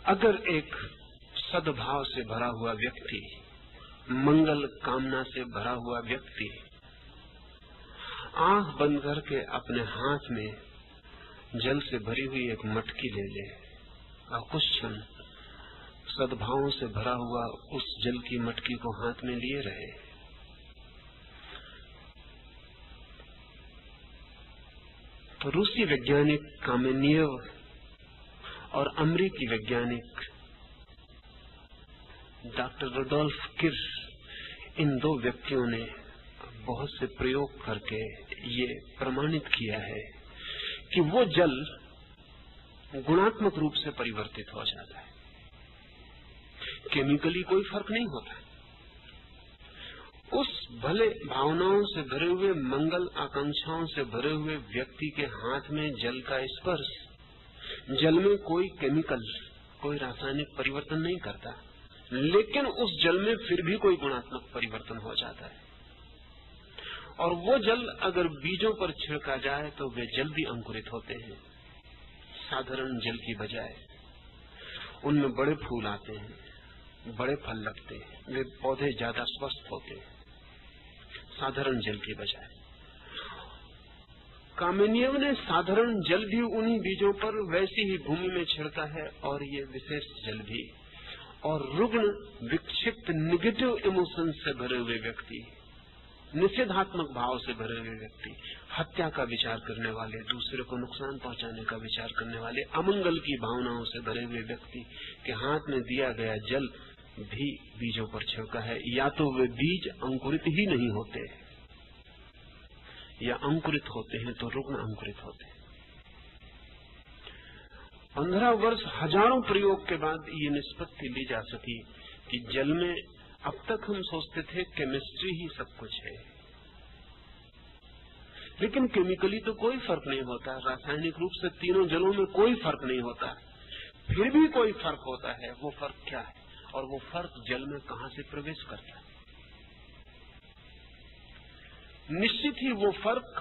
अगर एक सद्भाव से भरा हुआ व्यक्ति, मंगल कामना से भरा हुआ व्यक्ति आंख बंद करके अपने हाथ में जल से भरी हुई एक मटकी ले ले और कुछ क्षण सद्भावों से भरा हुआ उस जल की मटकी को हाथ में लिए रहे, तो रूसी वैज्ञानिक कामेनियव और अमेरिकी वैज्ञानिक डॉक्टर रुडोल्फ किर्श, इन दो व्यक्तियों ने बहुत से प्रयोग करके ये प्रमाणित किया है कि वो जल गुणात्मक रूप से परिवर्तित हो जाता है। केमिकली कोई फर्क नहीं होता। उस भले भावनाओं से भरे हुए, मंगल आकांक्षाओं से भरे हुए व्यक्ति के हाथ में जल का स्पर्श जल में कोई केमिकल, कोई रासायनिक परिवर्तन नहीं करता, लेकिन उस जल में फिर भी कोई गुणात्मक परिवर्तन हो जाता है। और वो जल अगर बीजों पर छिड़का जाए तो वे जल्दी अंकुरित होते हैं, साधारण जल की बजाय। उनमें बड़े फूल आते हैं, बड़े फल लगते हैं, वे पौधे ज्यादा स्वस्थ होते हैं साधारण जल की बजाय। कामेनियव ने साधारण जल भी उन्हीं बीजों पर वैसी ही भूमि में छिड़का है, और ये विशेष जल भी। और रुग्ण, विक्षिप्त, निगेटिव इमोशन से भरे हुए व्यक्ति, निषेधात्मक भाव से भरे हुए व्यक्ति, हत्या का विचार करने वाले, दूसरे को नुकसान पहुंचाने का विचार करने वाले, अमंगल की भावनाओं से भरे हुए व्यक्ति के हाथ में दिया गया जल भी बीजों पर छिड़का है। या तो वे बीज अंकुरित ही नहीं होते, या अंकुरित होते हैं तो रुग्ण अंकुरित होते हैं। 15 वर्ष, हजारों प्रयोग के बाद ये निष्पत्ति ली जा सकी कि जल में, अब तक हम सोचते थे केमिस्ट्री ही सब कुछ है, लेकिन केमिकली तो कोई फर्क नहीं होता, रासायनिक रूप से तीनों जलों में कोई फर्क नहीं होता। फिर भी कोई फर्क होता है। वो फर्क क्या है, और वो फर्क जल में कहां से प्रवेश करता है? निश्चित ही वो फर्क,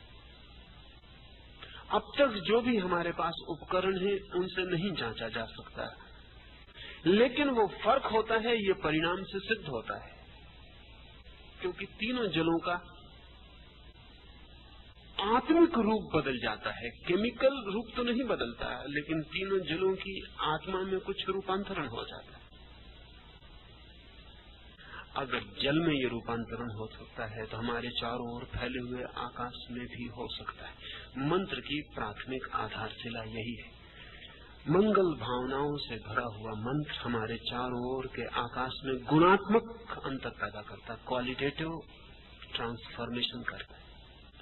अब तक जो भी हमारे पास उपकरण है उनसे नहीं जांचा जा सकता, लेकिन वो फर्क होता है, ये परिणाम से सिद्ध होता है। क्योंकि तीनों जलों का आत्मिक रूप बदल जाता है, केमिकल रूप तो नहीं बदलता, लेकिन तीनों जलों की आत्मा में कुछ रूपांतरण हो जाता है। अगर जल में ये रूपांतरण हो सकता है तो हमारे चारों ओर फैले हुए आकाश में भी हो सकता है। मंत्र की प्राथमिक आधारशिला यही है। मंगल भावनाओं से भरा हुआ मंत्र हमारे चारों ओर के आकाश में गुणात्मक अंतर पैदा करता है, क्वालिटेटिव ट्रांसफॉर्मेशन करता है।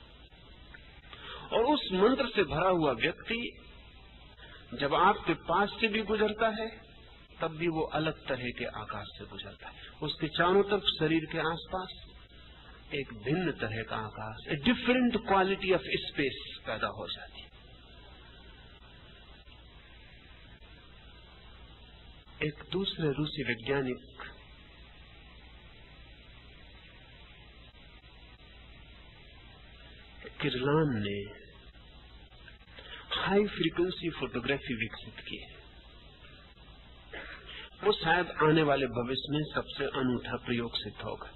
और उस मंत्र से भरा हुआ व्यक्ति जब आपके पास से भी गुजरता है तब भी वो अलग तरह के आकाश से गुजरता है। उसके चारों तरफ, शरीर के आसपास एक भिन्न तरह का आकाश, a different quality of space पैदा हो जाती है। एक दूसरे रूसी वैज्ञानिक किरलान ने हाई फ्रीक्वेंसी फोटोग्राफी विकसित की है। वो शायद आने वाले भविष्य में सबसे अनूठा प्रयोग सिद्ध होगा।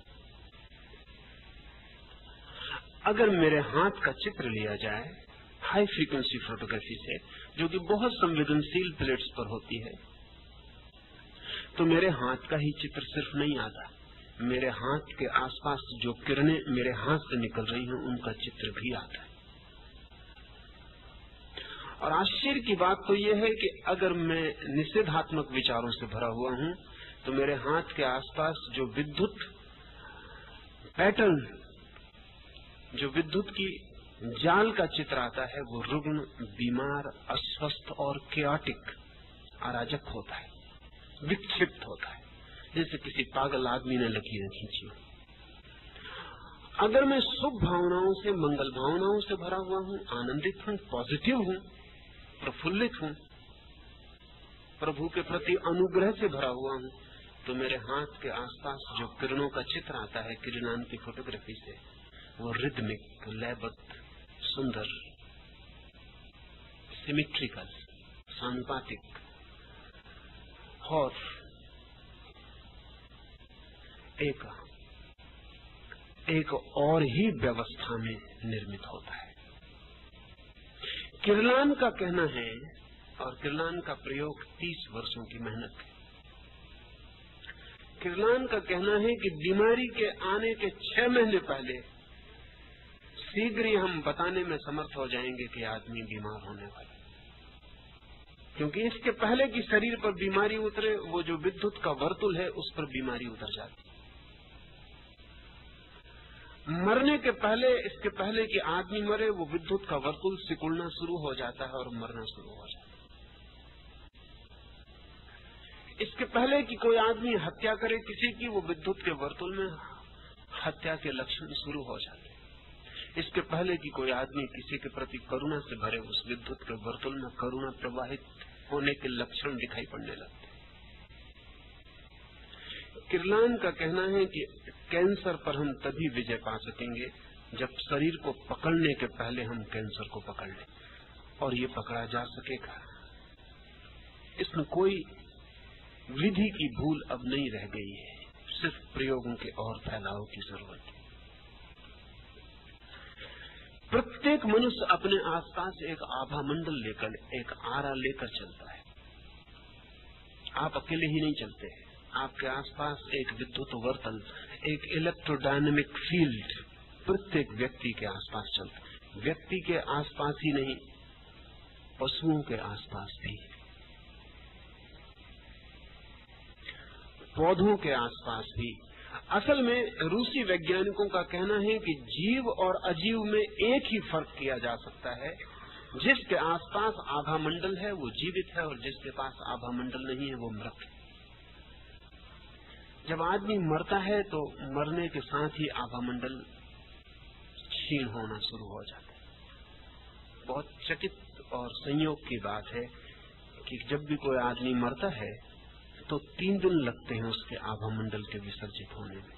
अगर मेरे हाथ का चित्र लिया जाए हाई फ्रीक्वेंसी फोटोग्राफी से, जो कि बहुत संवेदनशील प्लेट्स पर होती है, तो मेरे हाथ का ही चित्र सिर्फ नहीं आता, मेरे हाथ के आसपास जो किरणें मेरे हाथ से निकल रही हैं उनका चित्र भी आता है। और आश्चर्य की बात तो यह है कि अगर मैं निषेधात्मक विचारों से भरा हुआ हूं तो मेरे हाथ के आसपास जो विद्युत पैटर्न, जो विद्युत की जाल का चित्र आता है, वो रुग्ण, बीमार, अस्वस्थ और कैओटिक, अराजक होता है, विक्षिप्त होता है, जैसे किसी पागल आदमी ने लकीरें खींची। अगर मैं शुभ भावनाओं से, मंगल भावनाओं से भरा हुआ हूं, आनंदित हूं, पॉजिटिव हूं, प्रफुल्लित हूं, प्रभु के प्रति अनुग्रह से भरा हुआ हूं, तो मेरे हाथ के आसपास जो किरणों का चित्र आता है किरलान की फोटोग्राफी से, वो रिदमिक, लयबद्ध, सुंदर, सिमेट्रिकल, सांपातिक, और एक और ही व्यवस्था में निर्मित होता है। किरलान का कहना है, और किरलान का प्रयोग 30 वर्षों की मेहनत है। किरलान का कहना है कि बीमारी के आने के 6 महीने पहले शीघ्र ही हम बताने में समर्थ हो जाएंगे कि आदमी बीमार होने वाला, क्योंकि इसके पहले कि शरीर पर बीमारी उतरे, वो जो विद्युत का वर्तुल है उस पर बीमारी उतर जाती। मरने के पहले, इसके पहले कि आदमी मरे, वो विद्युत का वर्तुल सिकुड़ना शुरू हो जाता है और मरना शुरू हो जाता है। इसके पहले कि कोई आदमी हत्या करे किसी की, वो विद्युत के वर्तुल में हत्या के लक्षण शुरू हो जाते हैं। इसके पहले कि कोई आदमी किसी के प्रति करुणा से भरे, उस विद्युत के वर्तुल में करुणा प्रवाहित होने के लक्षण दिखाई पड़ने लगते हैं। किरलान का कहना है कि कैंसर पर हम तभी विजय पा सकेंगे जब शरीर को पकड़ने के पहले हम कैंसर को पकड़ लें, और ये पकड़ा जा सकेगा। इसमें कोई विधि की भूल अब नहीं रह गई है, सिर्फ प्रयोगों के और फैलाव की जरूरत है। प्रत्येक मनुष्य अपने आसपास एक आभा मंडल लेकर, एक आरा लेकर चलता है। आप अकेले ही नहीं चलते हैं, आपके आसपास एक विद्युत वर्तल, एक इलेक्ट्रोडायनेमिक फील्ड प्रत्येक व्यक्ति के आसपास चलता है। व्यक्ति के आसपास ही नहीं, पशुओं के आसपास भी, पौधों के आसपास भी। असल में रूसी वैज्ञानिकों का कहना है कि जीव और अजीव में एक ही फर्क किया जा सकता है, जिसके आसपास आभा मंडल है वो जीवित है, और जिसके पास आभा मंडल नहीं है वो मृत है। जब आदमी मरता है तो मरने के साथ ही आभा मंडल क्षीण होना शुरू हो जाता है। बहुत चकित और संयोग की बात है कि जब भी कोई आदमी मरता है तो 3 दिन लगते हैं उसके आभा मंडल के विसर्जित होने में।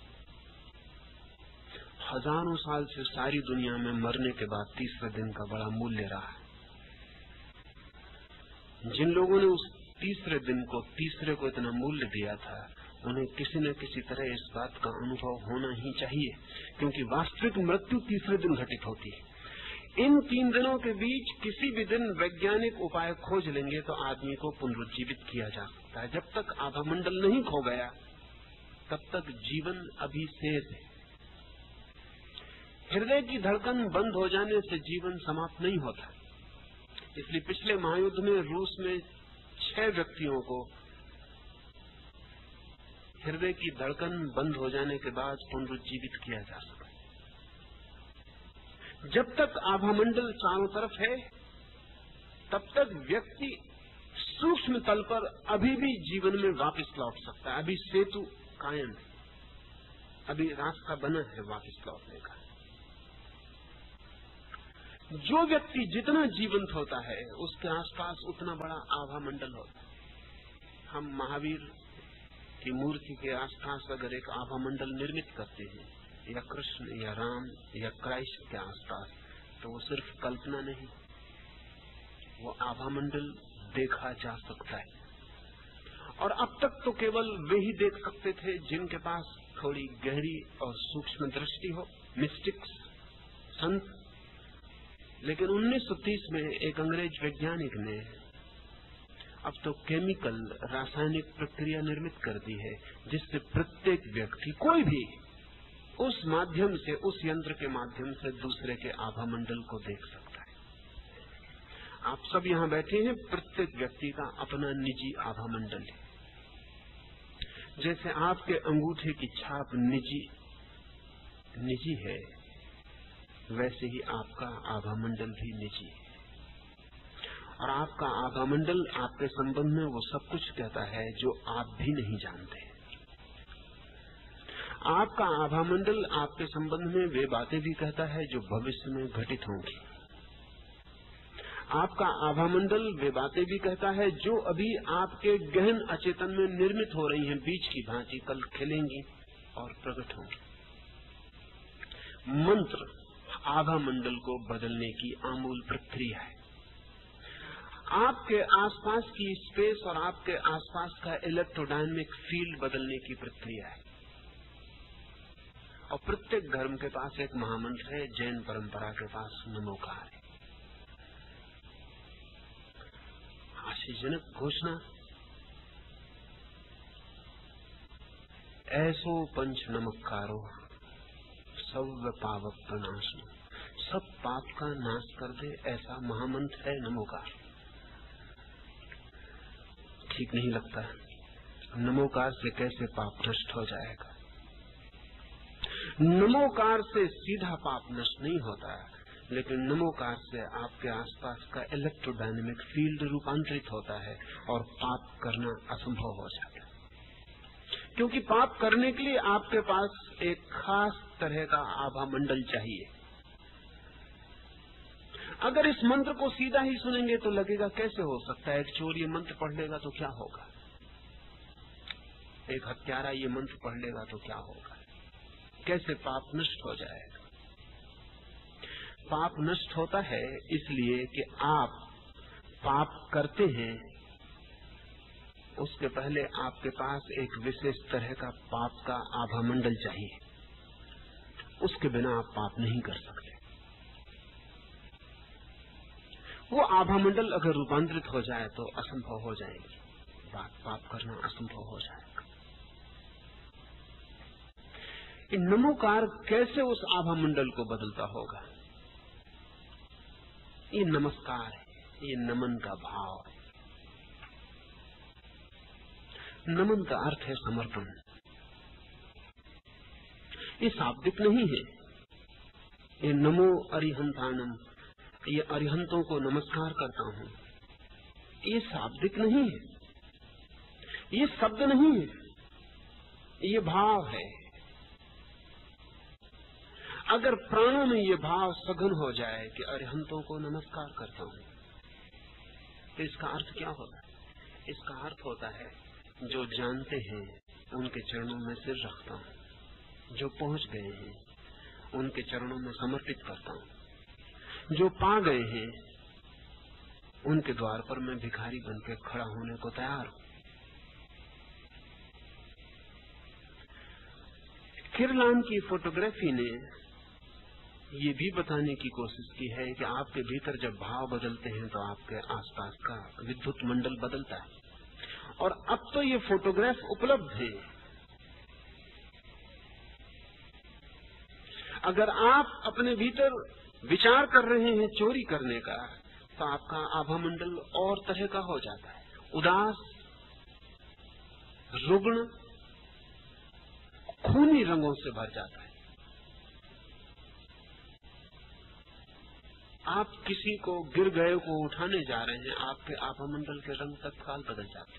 हजारों साल से सारी दुनिया में मरने के बाद तीसरे दिन का बड़ा मूल्य रहा है। जिन लोगों ने उस तीसरे दिन को, तीसरे को इतना मूल्य दिया था, उन्हें किसी न किसी तरह इस बात का अनुभव होना ही चाहिए, क्योंकि वास्तविक मृत्यु तीसरे दिन घटित होती है। इन 3 दिनों के बीच किसी भी दिन वैज्ञानिक उपाय खोज लेंगे तो आदमी को पुनरुज्जीवित किया जा सकता है। जब तक आभा मंडल नहीं खो गया तब तक जीवन अभी शेष है। हृदय की धड़कन बंद हो जाने से जीवन समाप्त नहीं होता। इसलिए पिछले महायुद्ध में रूस में 6 व्यक्तियों को हृदय की धड़कन बंद हो जाने के बाद पुनरुज्जीवित किया जा सका। जब तक आभामंडल चारों तरफ है तब तक व्यक्ति सूक्ष्म तल पर अभी भी जीवन में वापस लौट सकता है। अभी सेतु कायम है, अभी रास्ता बना है वापस लौटने का। जो व्यक्ति जितना जीवंत होता है उसके आसपास उतना बड़ा आभामंडल होता है। हम महावीर की मूर्ति के आसपास अगर एक आभामंडल निर्मित करते हैं, या कृष्ण या राम या क्राइस्ट के आसपास, तो वो सिर्फ कल्पना नहीं, वो आभामंडल देखा जा सकता है। और अब तक तो केवल वे ही देख सकते थे जिनके पास थोड़ी गहरी और सूक्ष्म दृष्टि हो, मिस्टिक्स, संत। लेकिन 1930 में एक अंग्रेज वैज्ञानिक ने अब तो केमिकल, रासायनिक प्रक्रिया निर्मित कर दी है जिससे प्रत्येक व्यक्ति, कोई भी, उस माध्यम से, उस यंत्र के माध्यम से दूसरे के आभामंडल को देख सकता है। आप सब यहाँ बैठे हैं, प्रत्येक व्यक्ति का अपना निजी आभामंडल है। जैसे आपके अंगूठे की छाप निजी है, वैसे ही आपका आभामंडल भी निजी है। और आपका आभामंडल आपके संबंध में वो सब कुछ कहता है जो आप भी नहीं जानते। आपका आभामंडल आपके संबंध में वे बातें भी कहता है जो भविष्य में घटित होंगी। आपका आभामंडल वे बातें भी कहता है जो अभी आपके गहन अचेतन में निर्मित हो रही हैं, बीज की भांति कल खिलेंगी और प्रकट होंगी। मंत्र आभामंडल को बदलने की आमूल प्रक्रिया है। आपके आसपास की स्पेस और आपके आसपास का इलेक्ट्रोडायनेमिक फील्ड बदलने की प्रक्रिया है। और प्रत्येक धर्म के पास एक महामंत्र है। जैन परंपरा के पास नमोकार है। आश्चर्यजनक घोषणा, ऐसो पंच नमक्कारो सब पावक प्रनाशनो, सब पाप का नाश कर दे, ऐसा महामंत्र है नमोकार। ठीक नहीं लगता नमोकार से कैसे पाप नष्ट हो जाएगा। नमोकार से सीधा पाप नष्ट नहीं होता है, लेकिन नमोकार से आपके आसपास का इलेक्ट्रोडायनेमिक फील्ड रूपांतरित होता है और पाप करना असंभव हो जाता है। क्योंकि पाप करने के लिए आपके पास एक खास तरह का आभा मंडल चाहिए। अगर इस मंत्र को सीधा ही सुनेंगे तो लगेगा कैसे हो सकता है, एक चोर ये मंत्र पढ़ लेगा तो क्या होगा, एक हत्यारा ये मंत्र पढ़ लेगा तो क्या होगा, कैसे पाप नष्ट हो जाएगा। पाप नष्ट होता है इसलिए कि आप पाप करते हैं, उसके पहले आपके पास एक विशेष तरह का पाप का आभा मंडल चाहिए। उसके बिना आप पाप नहीं कर सकते। वो आभा मंडल अगर रूपांतरित हो जाए तो असंभव हो जाएगी बात, पाप करना असंभव हो जाएगा। ये नमोकार कैसे उस आभा मंडल को बदलता होगा? ये नमस्कार है, ये नमन का भाव है। नमन का अर्थ है समर्पण। ये शाब्दिक नहीं है। ये नमो अरिहंतानम, ये अरिहंतों को नमस्कार करता हूं, ये शाब्दिक नहीं है, ये शब्द नहीं है, ये भाव है। अगर प्राणों में ये भाव सघन हो जाए कि अरिहंतों को नमस्कार करता हूं, तो इसका अर्थ क्या होता है? इसका अर्थ होता है जो जानते हैं उनके चरणों में सिर रखता हूं, जो पहुंच गए हैं उनके चरणों में समर्पित करता हूं, जो पा गए हैं उनके द्वार पर मैं भिखारी बनकर खड़ा होने को तैयार हूं। किरलान की फोटोग्राफी ने ये भी बताने की कोशिश की है कि आपके भीतर जब भाव बदलते हैं तो आपके आसपास का विद्युत मंडल बदलता है। और अब तो ये फोटोग्राफ उपलब्ध है। अगर आप अपने भीतर विचार कर रहे हैं चोरी करने का, तो आपका आभा मंडल और तरह का हो जाता है, उदास, रुग्ण, खूनी रंगों से भर जाता है। आप किसी को गिर गए को उठाने जा रहे हैं, आपके आभा मंडल के रंग तत्काल बदल जाते हैं।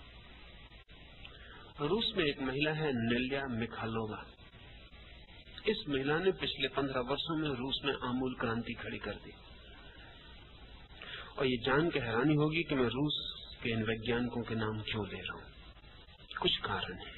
रूस में एक महिला है नेल्या मिखालोवा। इस महिला ने पिछले 15 वर्षों में रूस में आमूल क्रांति खड़ी कर दी। और ये जान के हैरानी होगी कि मैं रूस के इन वैज्ञानिकों के नाम क्यों ले रहा हूं। कुछ कारण है।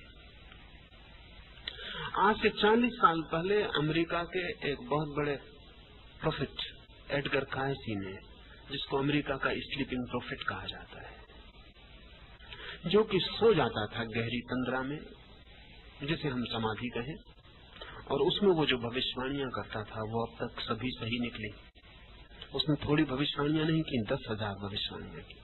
आज से 40 साल पहले अमेरिका के एक बहुत बड़े प्रोफेट एडगर कायसी ने, जिसको अमेरिका का स्लीपिंग प्रोफेट कहा जाता है, जो कि सो जाता था गहरी तंद्रा में, जिसे हम समाधि कहें, और उसमें वो जो भविष्यवाणियां करता था वो अब तक सभी सही निकली। उसने थोड़ी भविष्यवाणियां नहीं की, 10,000 भविष्यवाणियां की।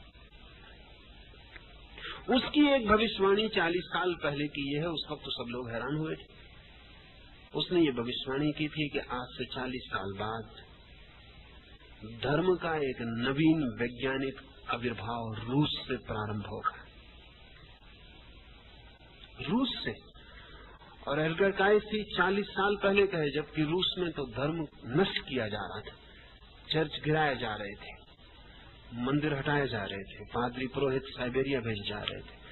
उसकी एक भविष्यवाणी 40 साल पहले की है। उस वक्त तो सब लोग हैरान हुए थे। उसने ये भविष्यवाणी की थी कि आज से 40 साल बाद धर्म का एक नवीन वैज्ञानिक आविर्भाव रूस से प्रारंभ होगा, रूस से। और एडगर कायसी 40 साल पहले कहे, जबकि रूस में तो धर्म नष्ट किया जा रहा था, चर्च गिराए जा रहे थे, मंदिर हटाए जा रहे थे, पादरी पुरोहित साइबेरिया भेजे जा रहे थे।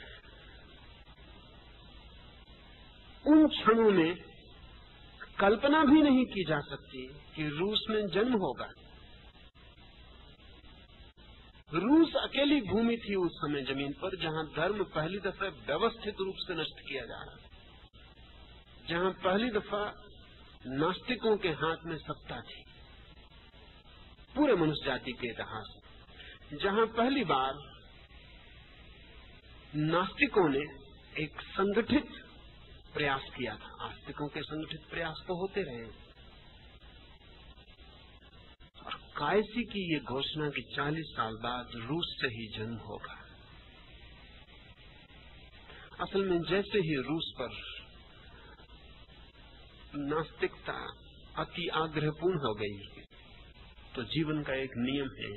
उन क्षणों में कल्पना भी नहीं की जा सकती कि रूस में जन्म होगा। रूस अकेली भूमि थी उस समय जमीन पर जहां धर्म पहली दफा व्यवस्थित रूप से नष्ट किया जा रहा, जहां पहली दफा नास्तिकों के हाथ में सत्ता थी पूरे मनुष्य जाति के इतिहास में। जहां पहली बार नास्तिकों ने एक संगठित प्रयास किया था। आस्तिकों के संगठित प्रयास तो होते रहे, और कायसी की ये घोषणा कि 40 साल बाद रूस से ही जन्म होगा। असल में जैसे ही रूस पर नास्तिकता अति आग्रहपूर्ण हो गई, तो जीवन का एक नियम है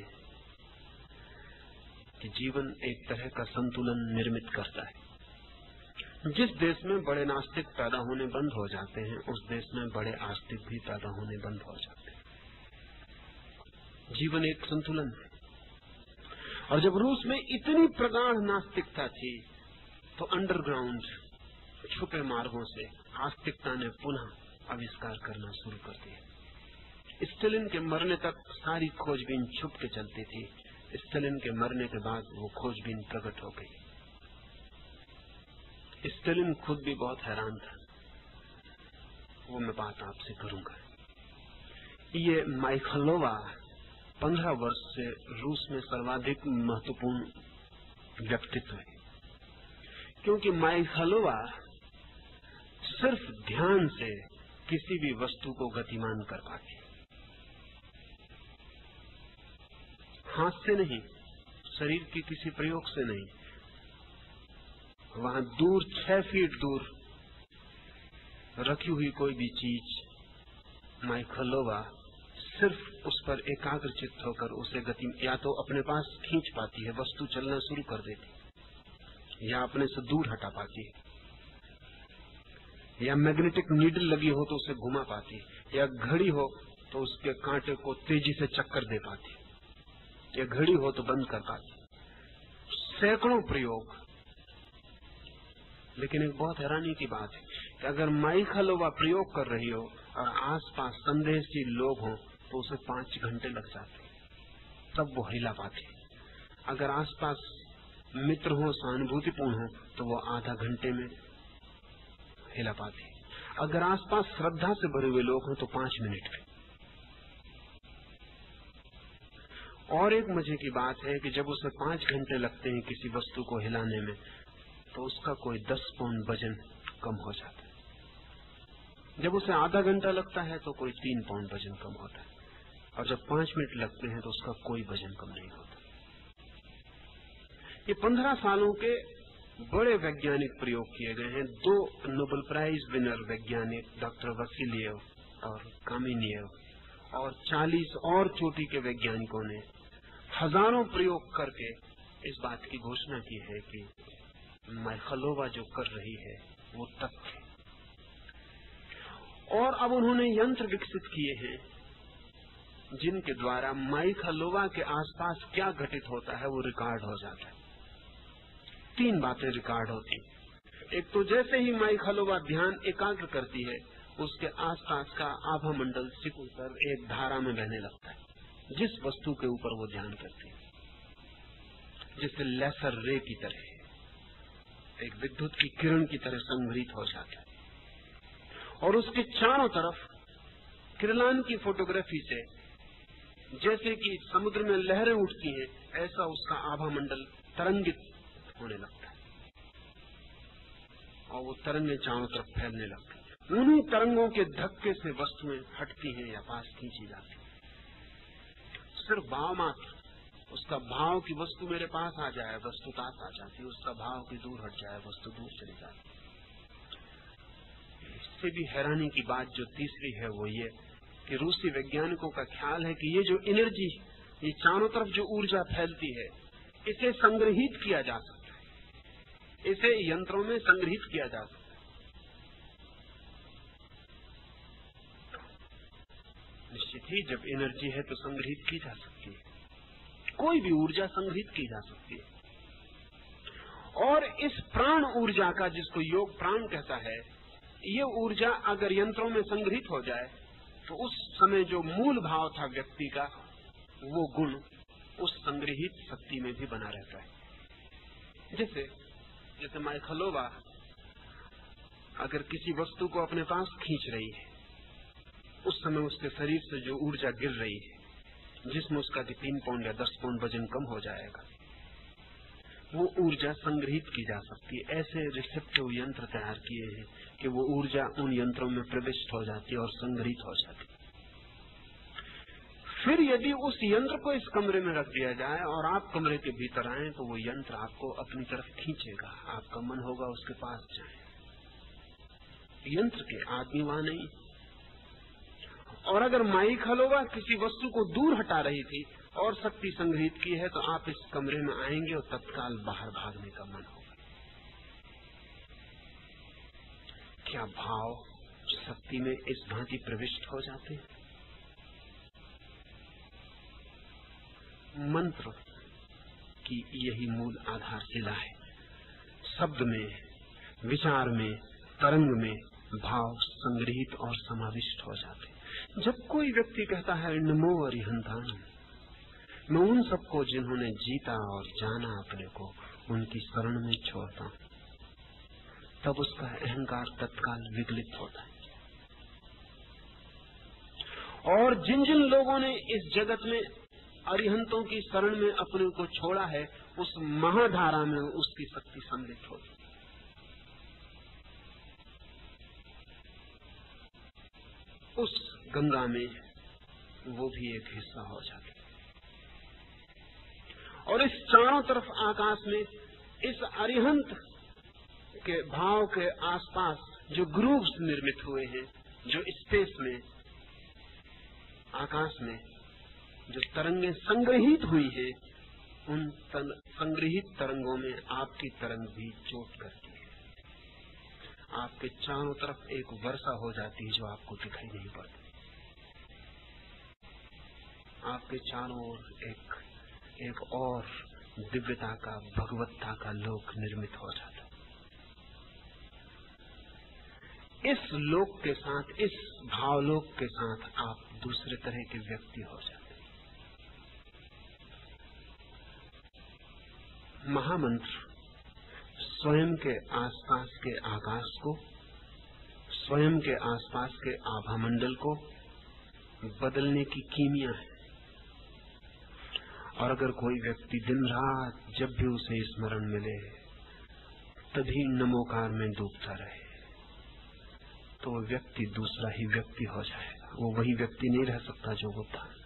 कि जीवन एक तरह का संतुलन निर्मित करता है। जिस देश में बड़े नास्तिक पैदा होने बंद हो जाते हैं, उस देश में बड़े आस्तिक भी पैदा होने बंद हो जाते हैं। जीवन एक संतुलन है। और जब रूस में इतनी प्रगाढ़ नास्तिकता थी, तो अंडरग्राउंड छुपे मार्गों से आस्तिकता ने पुनः आविष्कार करना शुरू कर दिया। स्टालिन के मरने तक सारी खोजबीन छुप के चलती थी। स्टालिन के मरने के बाद वो खोजबीन प्रकट हो गई। स्टालिन खुद भी बहुत हैरान था, वो मैं बात आपसे करूंगा। ये माइखलोवा 15 वर्ष से रूस में सर्वाधिक महत्वपूर्ण व्यक्तित्व है, क्योंकि माइखलोवा सिर्फ ध्यान से किसी भी वस्तु को गतिमान कर पाती, हाथ से नहीं, शरीर के किसी प्रयोग से नहीं। वहां दूर 6 फीट दूर रखी हुई कोई भी चीज, माइखलोवा सिर्फ उस पर एकाग्रचित्त होकर उसे गति या तो अपने पास खींच पाती है, वस्तु चलना शुरू कर देती, या अपने से दूर हटा पाती है, या मैग्नेटिक नीडल लगी हो तो उसे घुमा पाती, या घड़ी हो तो उसके कांटे को तेजी से चक्कर दे पाती, या घड़ी हो तो बंद कर पाती। सैकड़ों प्रयोग। लेकिन एक बहुत हैरानी की बात है कि अगर माइखलोवा प्रयोग कर रही हो और आसपास संदेहशील लोग हों, तो उसे 5 घंटे लग जाते, तब वो हिला पाती। अगर आसपास मित्र हो, सहानुभूतिपूर्ण हो, तो वो आधा घंटे में हिला पाती। अगर आसपास श्रद्धा से भरे हुए लोग हों तो 5 मिनट में। और एक मजे की बात है कि जब उसे 5 घंटे लगते हैं किसी वस्तु को हिलाने में, तो उसका कोई 10 पाउंड वजन कम हो जाता है। जब उसे आधा घंटा लगता है तो कोई 3 पाउंड वजन कम होता है, और जब 5 मिनट लगते हैं तो उसका कोई वजन कम नहीं होता। ये 15 सालों के बड़े वैज्ञानिक प्रयोग किए गए हैं। 2 नोबेल प्राइज विनर वैज्ञानिक डॉक्टर वसीलियव और कामिनियव और 40 और चोटी के वैज्ञानिकों ने हजारों प्रयोग करके इस बात की घोषणा की है कि माइखलोवा जो कर रही है वो तथ्य। और अब उन्होंने यंत्र विकसित किए हैं जिनके द्वारा माइखलोवा के आसपास क्या घटित होता है वो रिकॉर्ड हो जाता है। 3 बातें रिकॉर्ड होती। एक तो जैसे ही माइखलोवा ध्यान एकाग्र करती है, उसके आसपास का आभा मंडल सिकुड़कर एक धारा में बहने लगता है, जिस वस्तु के ऊपर वो ध्यान करती है, जिससे लेसर रे की तरह, एक विद्युत की किरण की तरह संग्रहित हो जाता है। और उसके चारों तरफ किरलान की फोटोग्राफी से जैसे कि समुद्र में लहरें उठती हैं, ऐसा उसका आभा मंडल तरंगित होने लगता है, और वो तरंगें चारों तरफ फैलने लगती हैं। उन्हीं तरंगों के धक्के से वस्तुएं हटती हैं या पास खींची जाती हैं। सिर्फ भाव मात्र, उसका भाव की वस्तु मेरे पास आ जाए, वस्तु पास आ जाती, उसका भाव की दूर हट जाए, वस्तु दूर चली जाती। इससे भी हैरानी की बात जो तीसरी है वो ये कि रूसी वैज्ञानिकों का ख्याल है कि ये जो एनर्जी, ये चारों तरफ जो ऊर्जा फैलती है, इसे संग्रहित किया जा सकता है, इसे यंत्रों में संग्रहित किया जा सकता है। निश्चित ही जब एनर्जी है तो संग्रहित की जा सकती है, कोई भी ऊर्जा संग्रहित की जा सकती है। और इस प्राण ऊर्जा का, जिसको योग प्राण कहता है, ये ऊर्जा अगर यंत्रों में संग्रहित हो जाए तो उस समय जो मूल भाव था व्यक्ति का, वो गुण उस संग्रहित शक्ति में भी बना रहता है। जैसे माइखलोवा अगर किसी वस्तु को अपने पास खींच रही है, उस समय उसके शरीर से जो ऊर्जा गिर रही है, जिसमें उसका 3 पाउंड या 10 पाउंड वजन कम हो जाएगा। वो ऊर्जा संग्रहित की जा सकती है। ऐसे रिसेप्टिव यंत्र तैयार किए हैं कि वो ऊर्जा उन यंत्रों में प्रविष्ट हो जाती है और संग्रहित हो जाती है। फिर यदि उस यंत्र को इस कमरे में रख दिया जाए और आप कमरे के भीतर आए तो वो यंत्र आपको अपनी तरफ खींचेगा, आपका मन होगा उसके पास जाए। यंत्र के, आदमी वहां नहीं। और अगर माई खलोगा किसी वस्तु को दूर हटा रही थी और शक्ति संग्रहित की है तो आप इस कमरे में आएंगे और तत्काल बाहर भागने का मन होगा। क्या भाव शक्ति में इस भांति प्रविष्ट हो जाते हैं? मंत्र की यही मूल आधारशिला है। शब्द में, विचार में, तरंग में भाव संग्रहित और समाविष्ट हो जाते। जब कोई व्यक्ति कहता है नमो अरिहंताणम, मैं उन सबको जिन्होंने जीता और जाना अपने को, उनकी शरण में छोड़ता हूं, तब उसका अहंकार तत्काल विगलित होता है। और जिन जिन लोगों ने इस जगत में अरिहंतों की शरण में अपने को छोड़ा है, उस महाधारा में उसकी शक्ति सम्मिलित होती। उस गंगा में वो भी एक हिस्सा हो जाते। और इस चारों तरफ आकाश में इस अरिहंत के भाव के आसपास जो ग्रूव्स निर्मित हुए हैं, जो स्पेस में, आकाश में जो तरंगें संग्रहित हुई है, उन संग्रहित तरंगों में आपकी तरंग भी चोट करती है। आपके चारों तरफ एक वर्षा हो जाती है जो आपको दिखाई नहीं पड़ती। आपके चारों ओर एक और दिव्यता का, भगवत्ता का लोक निर्मित हो जाता। इस लोक के साथ, इस भावलोक के साथ आप दूसरे तरह के व्यक्ति हो जाते। महामंत्र स्वयं के आसपास के आकाश को, स्वयं के आसपास के आभामंडल को बदलने की कीमिया है। और अगर कोई व्यक्ति दिन रात जब भी उसे स्मरण मिले तभी नमोकार में डूबता रहे, तो वो व्यक्ति दूसरा ही व्यक्ति हो जाएगा। वो वही व्यक्ति नहीं रह सकता जो वो था।